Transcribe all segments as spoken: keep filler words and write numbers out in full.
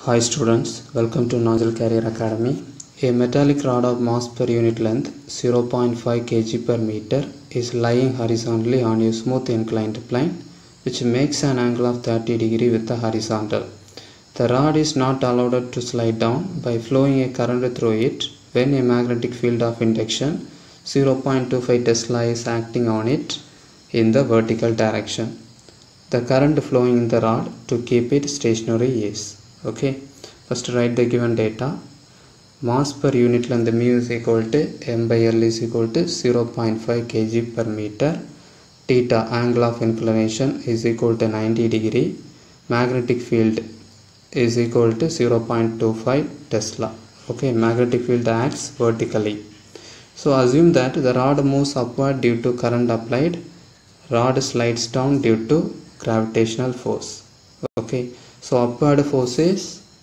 Hi students, welcome to Nozzle Career Academy. A metallic rod of mass per unit length zero point five kilograms per meter is lying horizontally on a smooth inclined plane which makes an angle of thirty degrees with the horizontal. The rod is not allowed to slide down by flowing a current through it when a magnetic field of induction zero point two five Tesla is acting on it in the vertical direction. The current flowing in the rod to keep it stationary is. Okay, first write the given data. Mass per unit length mu is equal to m by l is equal to zero point five kilograms per meter. Theta, angle of inclination, is equal to ninety degree. Magnetic field is equal to zero point two five Tesla. Okay, magnetic field acts vertically. So assume that the rod moves upward due to current applied. Rod slides down due to gravitational force. Okay, so upward force is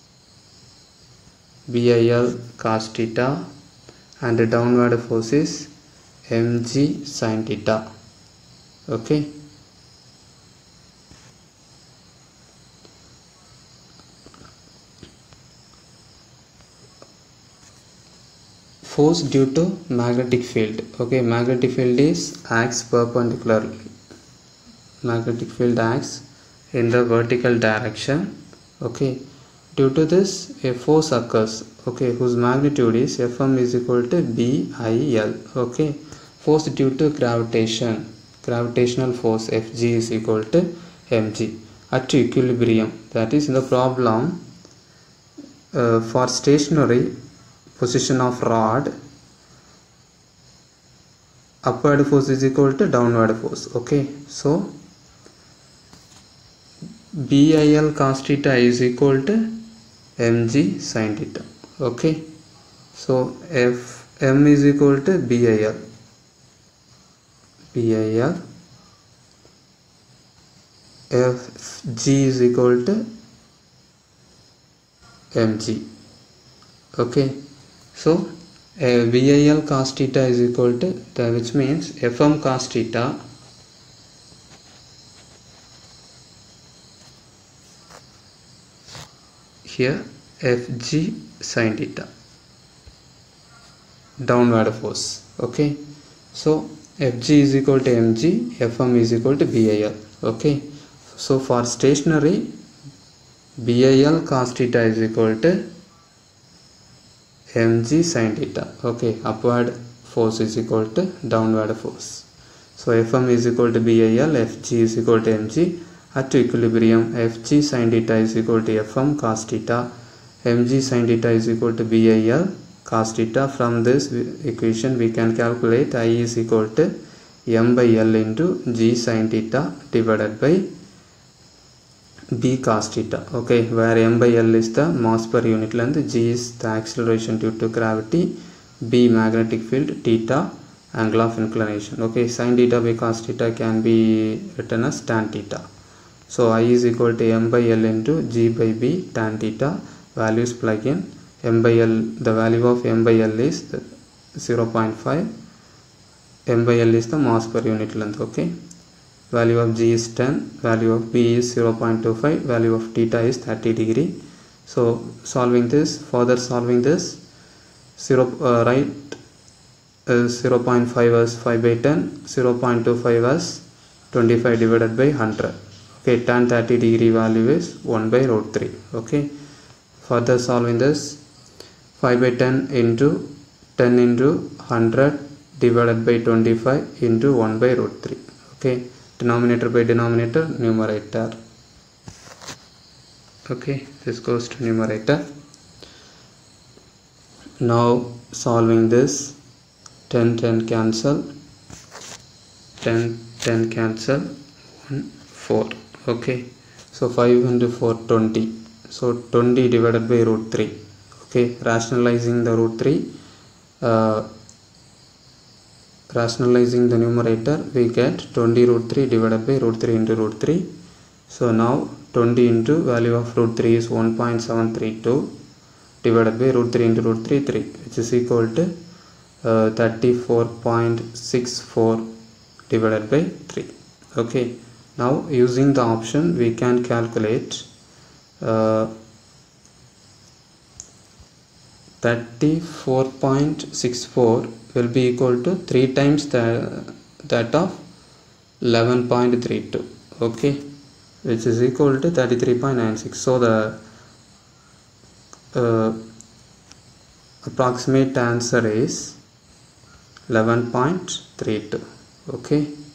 B I L cos theta and downward force is M G sin theta. Okay, force due to magnetic field. Okay, magnetic field is acts perpendicularly. Magnetic field acts in the vertical direction. Okay, due to this a force occurs, okay, whose magnitude is Fm is equal to B I L. Okay, force due to gravitation, gravitational force Fg is equal to Mg at equilibrium. That is in the problem, uh, for stationary position of rod, upward force is equal to downward force. Okay, so B I L cos theta is equal to Mg sin theta. Okay, so F M is equal to B I L. B I L. F G is equal to Mg. Okay, so uh, B I L cos theta is equal to the, which means Fm cos theta here Fg sin theta, downward force. Okay, so Fg is equal to Mg, Fm is equal to B I L. Okay, so for stationary, B I L cos theta is equal to Mg sin theta. Okay, upward force is equal to downward force. So Fm is equal to B I L, Fg is equal to Mg. At equilibrium, Fg sin theta is equal to Fm cos theta, Mg sin theta is equal to B I L cos theta. From this equation we can calculate I is equal to M by L into G sin theta divided by B cos theta. Okay, where M by L is the mass per unit length, G is the acceleration due to gravity, B magnetic field, theta angle of inclination. Okay, sin theta by cos theta can be written as tan theta. So I is equal to M by L into G by B tan theta. Values plug in. M by L, the value of M by L is zero point five. M by L is the mass per unit length. Okay, value of G is ten, value of B is zero point two five, value of theta is thirty degree. So solving this, further solving this, zero uh, right uh, zero point five as five by ten, zero point two five as twenty-five divided by one hundred. Okay, tan thirty degree value is one by root three. Okay, further solving this, five by ten into ten into one hundred divided by twenty-five into one by root three. Okay, denominator by denominator, numerator. Okay, this goes to numerator. Now solving this, ten ten cancel, ten ten cancel, one four. Okay, so five into four, twenty. So twenty divided by root three. Okay, rationalizing the root three, uh, rationalizing the numerator, we get twenty root three divided by root three into root three. So now twenty into value of root three is one point seven three two divided by root three into root three, three, which is equal to uh, thirty-four point six four divided by three. Okay, now using the option we can calculate uh, thirty-four point six four will be equal to three times the that of eleven point three two, okay, which is equal to thirty-three point nine six. So the uh, approximate answer is eleven point three two, okay.